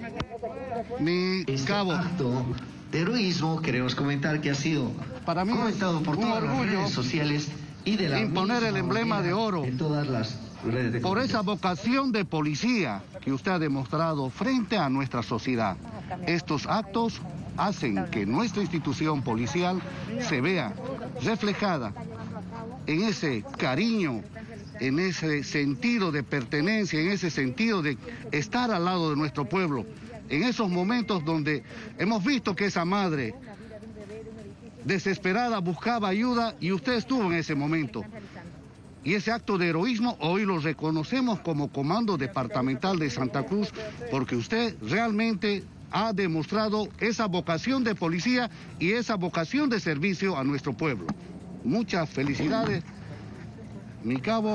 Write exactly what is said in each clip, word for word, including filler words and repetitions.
Mi cabo. Este acto de heroísmo, queremos comentar que ha sido para mí comentado por todas las redes sociales y de la imponer el emblema de oro en todas las redes de por esa vocación de policía que usted ha demostrado frente a nuestra sociedad. Estos actos hacen que nuestra institución policial se vea reflejada en ese cariño, en ese sentido de pertenencia, en ese sentido de estar al lado de nuestro pueblo, en esos momentos donde hemos visto que esa madre desesperada buscaba ayuda y usted estuvo en ese momento. Y ese acto de heroísmo hoy lo reconocemos como Comando Departamental de Santa Cruz, porque usted realmente ha demostrado esa vocación de policía y esa vocación de servicio a nuestro pueblo. Muchas felicidades, mi cabo.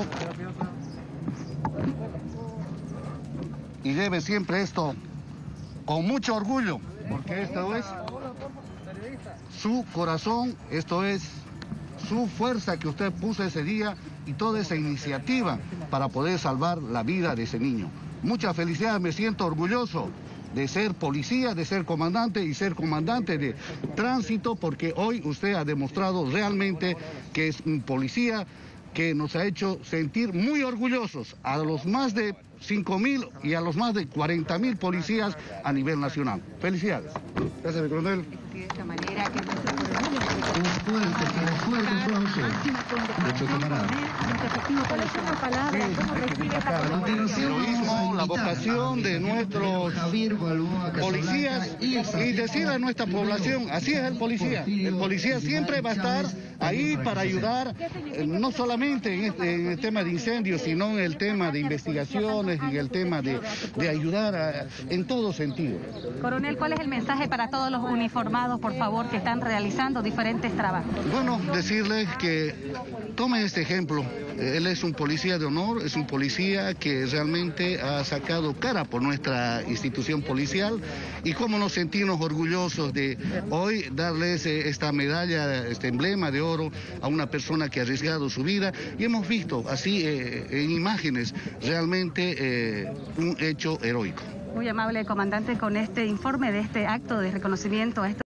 Y lleve siempre esto con mucho orgullo, porque esto es su corazón, esto es su fuerza que usted puso ese día y toda esa iniciativa para poder salvar la vida de ese niño. Muchas felicidades, me siento orgulloso de ser policía, de ser comandante y ser comandante de tránsito, porque hoy usted ha demostrado realmente que es un policía que nos ha hecho sentir muy orgullosos a los más de cinco mil y a los más de cuarenta mil policías a nivel nacional. Felicidades. Gracias, mi coronel. De esta manera que nuestro Un fuerte, un fuerte aplauso. Nuestro camarada. El heroísmo, la vocación de nuestros policías y decir a nuestra población, así es el policía. El policía siempre va a estar ahí para ayudar, no solamente en, este, en el tema de incendios, sino en el tema de investigaciones y el tema de, de ayudar a, en todo sentido. Coronel, ¿cuál es el mensaje para todos los uniformados, por favor, que están realizando diferentes trabajos? Bueno, decirles que tomen este ejemplo. Él es un policía de honor, es un policía que realmente ha sacado cara por nuestra institución policial y cómo nos sentimos orgullosos de hoy darles esta medalla, este emblema de oro a una persona que ha arriesgado su vida y hemos visto así eh, en imágenes realmente eh, un hecho heroico. Muy amable, comandante, con este informe de este acto de reconocimiento a estos